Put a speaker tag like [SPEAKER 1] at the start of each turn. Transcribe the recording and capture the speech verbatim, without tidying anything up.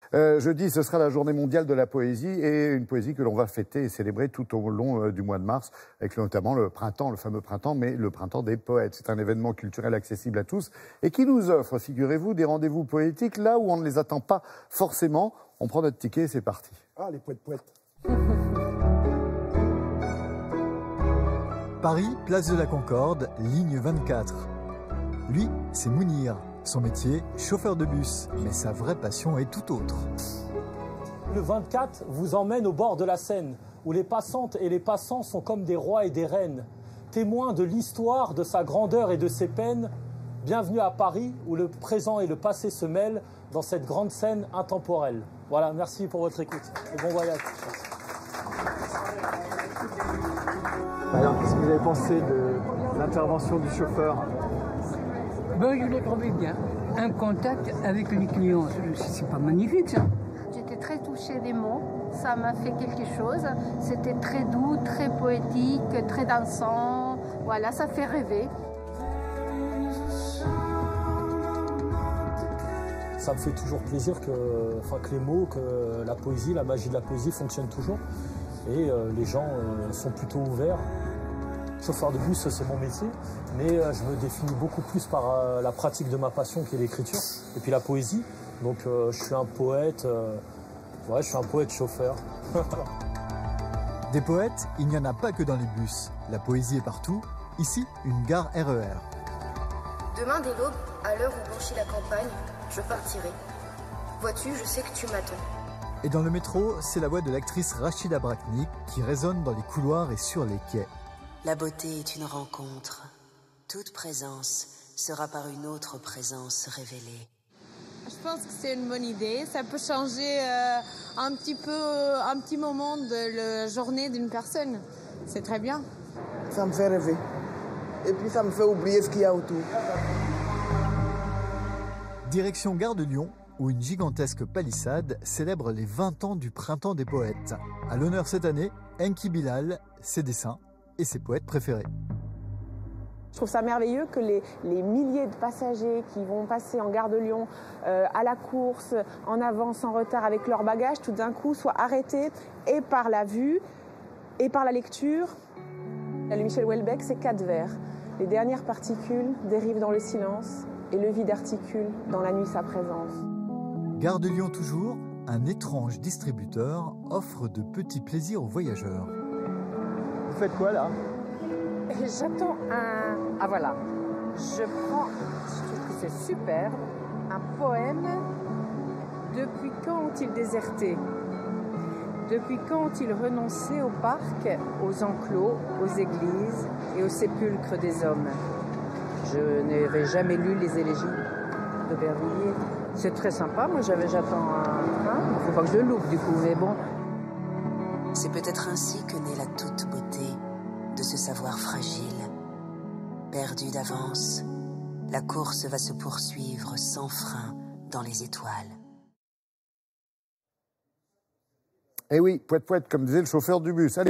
[SPEAKER 1] Euh, jeudi, ce sera la journée mondiale de la poésie et une poésie que l'on va fêter et célébrer tout au long euh, du mois de mars, avec notamment le printemps, le fameux printemps, mais le printemps des poètes. C'est un événement culturel accessible à tous et qui nous offre, figurez-vous, des rendez-vous poétiques là où on ne les attend pas forcément. On prend notre ticket et c'est parti.
[SPEAKER 2] Ah, les poètes poètes.
[SPEAKER 3] Paris, place de la Concorde, ligne vingt-quatre. Lui, c'est Mounir. Son métier, chauffeur de bus. Mais sa vraie passion est tout autre.
[SPEAKER 4] Le vingt-quatre vous emmène au bord de la Seine, où les passantes et les passants sont comme des rois et des reines, témoins de l'histoire, de sa grandeur et de ses peines. Bienvenue à Paris, où le présent et le passé se mêlent dans cette grande scène intemporelle. Voilà, merci pour votre écoute et bon voyage.
[SPEAKER 5] Alors, qu'est-ce que vous avez pensé de l'intervention du chauffeur?
[SPEAKER 6] Ben, je l'ai trouvé bien. Un contact avec les clients, c'est pas magnifique ça.
[SPEAKER 7] J'étais très touchée des mots, ça m'a fait quelque chose. C'était très doux, très poétique, très dansant. Voilà, ça fait rêver.
[SPEAKER 4] Ça me fait toujours plaisir que, enfin, que les mots, que la poésie, la magie de la poésie fonctionne toujours. Et euh, les gens euh, sont plutôt ouverts. Chauffeur de bus, c'est mon métier, mais euh, je me définis beaucoup plus par euh, la pratique de ma passion qui est l'écriture et puis la poésie. Donc euh, je suis un poète, euh, ouais, je suis un poète chauffeur.
[SPEAKER 3] Des poètes, il n'y en a pas que dans les bus. La poésie est partout. Ici, une gare R E R.
[SPEAKER 8] Demain dès l'aube, à l'heure où blanchit la campagne, je partirai. Vois-tu, je sais que tu m'attends.
[SPEAKER 3] Et dans le métro, c'est la voix de l'actrice Rachida Braknik qui résonne dans les couloirs et sur les quais.
[SPEAKER 9] La beauté est une rencontre. Toute présence sera par une autre présence révélée.
[SPEAKER 10] Je pense que c'est une bonne idée. Ça peut changer euh, un petit peu, un petit moment de la journée d'une personne. C'est très bien.
[SPEAKER 2] Ça me fait rêver. Et puis ça me fait oublier ce qu'il y a autour.
[SPEAKER 3] Direction Gare de Lyon, où une gigantesque palissade célèbre les vingt ans du Printemps des poètes. À l'honneur cette année, Enki Bilal, ses dessins et ses poètes préférés.
[SPEAKER 11] Je trouve ça merveilleux que les, les milliers de passagers qui vont passer en gare de Lyon euh, à la course, en avance, en retard avec leurs bagages, tout d'un coup soient arrêtés et par la vue et par la lecture. Le Michel Houellebecq, c'est quatre vers. Les dernières particules dérivent dans le silence et le vide articule dans la nuit sa présence.
[SPEAKER 3] Gare de Lyon toujours, un étrange distributeur offre de petits plaisirs aux voyageurs.
[SPEAKER 5] Vous faites quoi là?
[SPEAKER 11] J'attends un... Ah voilà. Je prends, je trouve que c'est super, un poème. Depuis quand ont-ils déserté? Depuis quand ont-ils renoncé au parc, aux enclos, aux églises et aux sépulcres des hommes? Je n'avais jamais lu les élégies d'Aubervilliers. C'est très sympa, moi j'avais, j'attends un train. Il ne faut pas que je le loupe du coup, mais bon.
[SPEAKER 9] C'est peut-être ainsi que naît la toute beauté de ce savoir fragile. Perdu d'avance, la course va se poursuivre sans frein dans les étoiles.
[SPEAKER 1] Eh oui, poète poète, comme disait le chauffeur du bus. Allez.